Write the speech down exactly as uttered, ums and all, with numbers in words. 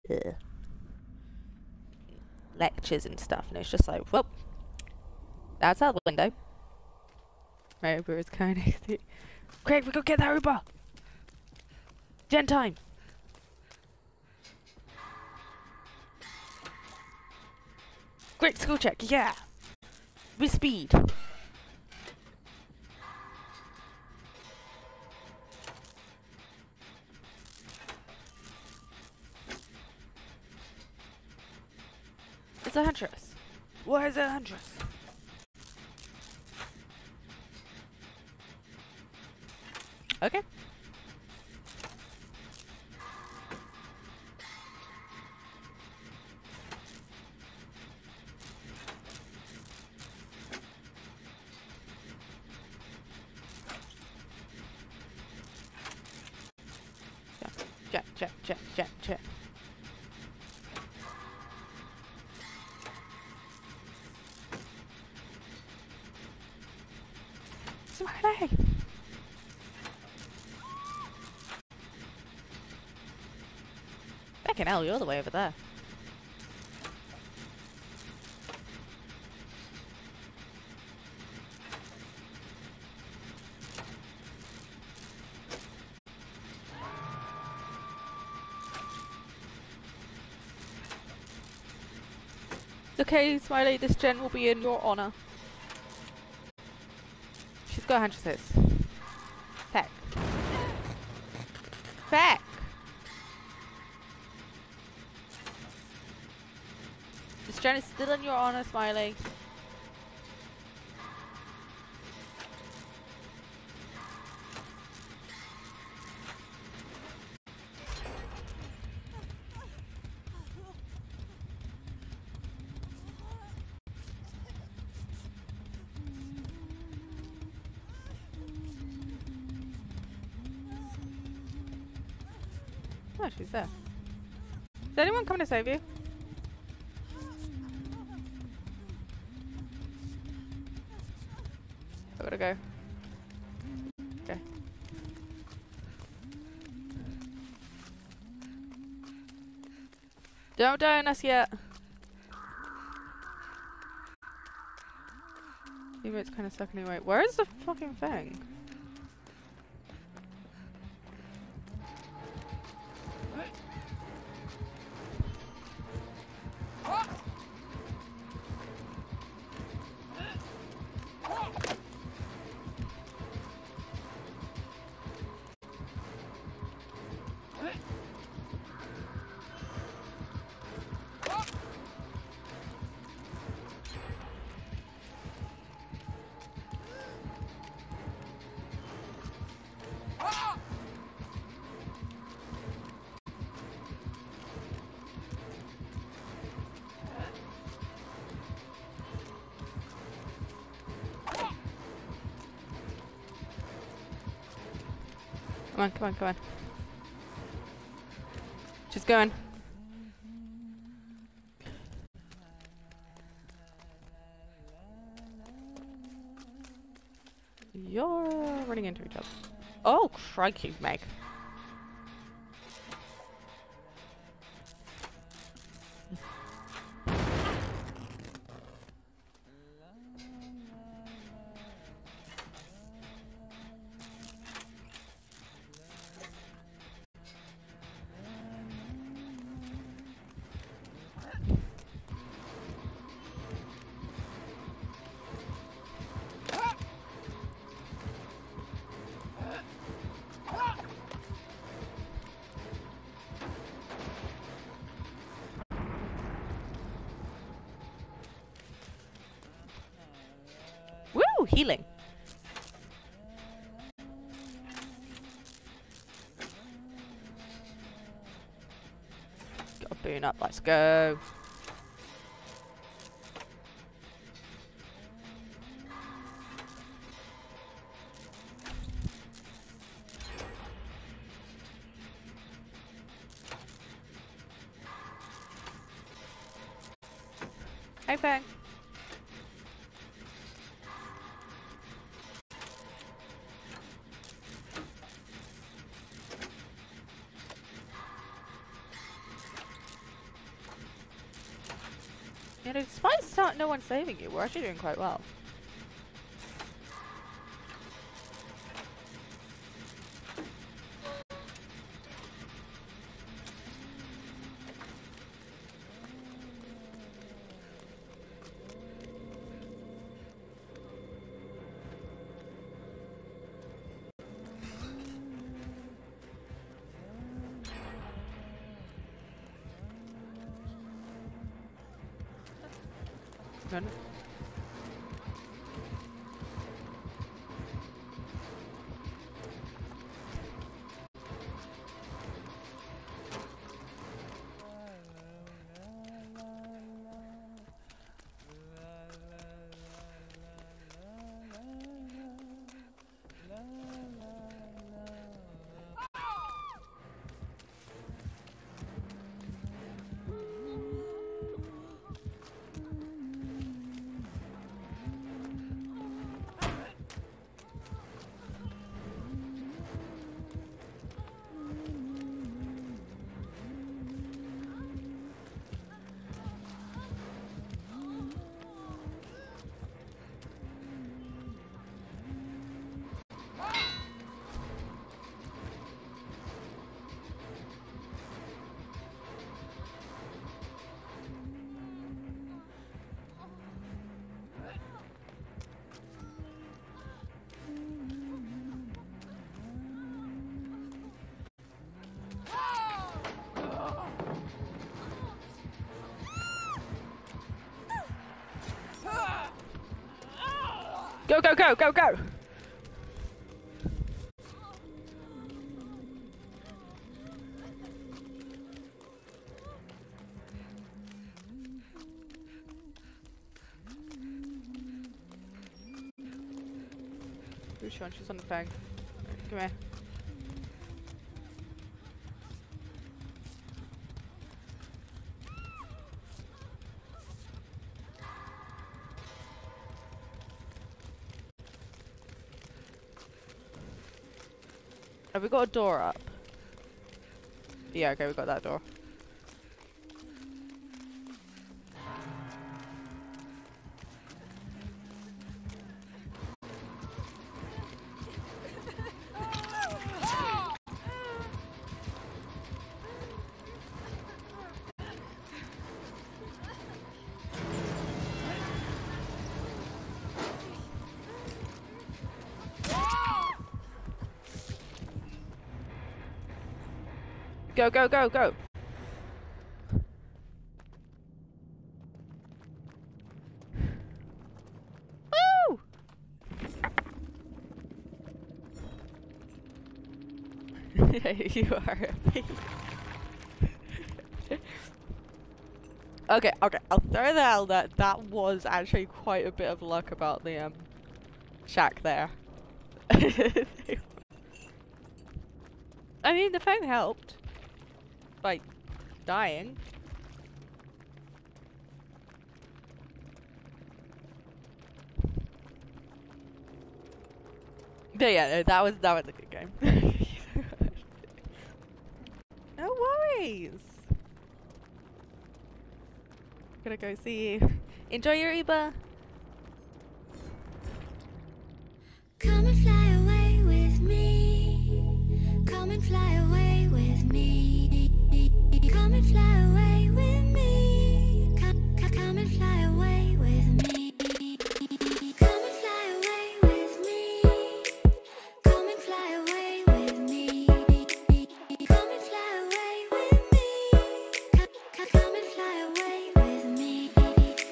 ugh, lectures and stuff, and it's just like, well, that's out the window. My Uber is kind of. Craig, we go get that Uber. Gen time. Great school check, yeah. With speed. It's a huntress. Why is it a huntress? Okay. Check, check, check, check, check. Smiley! Fucking hell, you're all the way over there. It's okay, Smiley, this gen will be in your honor. She's got huntresses. Peck. Peck! This gen is still in your honor, Smiley. Oh, she's there. Is anyone coming to save you? I gotta go. Okay. Don't die on us yet. Maybe it's kind of stuck anyway. Where is the fucking thing? Come on, come on, come on. She's going. You're running into each other. Oh, crikey, Meg. Woo! Healing. Got a boon up. Let's go. Hey, Fang. You know, despite start no one saving you, we're actually doing quite well. Good. Go, go, go, go, go! Who's Sean? She's on the phone. Come here. Have we got a door up? Yeah, okay, we got that door. Go, go, go, go! Woo! You are happy. Okay, okay, I'll throw that out that that was actually quite a bit of luck about the um shack there. I mean, the phone helped. By dying. But yeah, no, that was that was a good game. No worries. Gonna go see you. Enjoy your Uber. Come and fly away with me. Come and fly away with me. Come and fly away.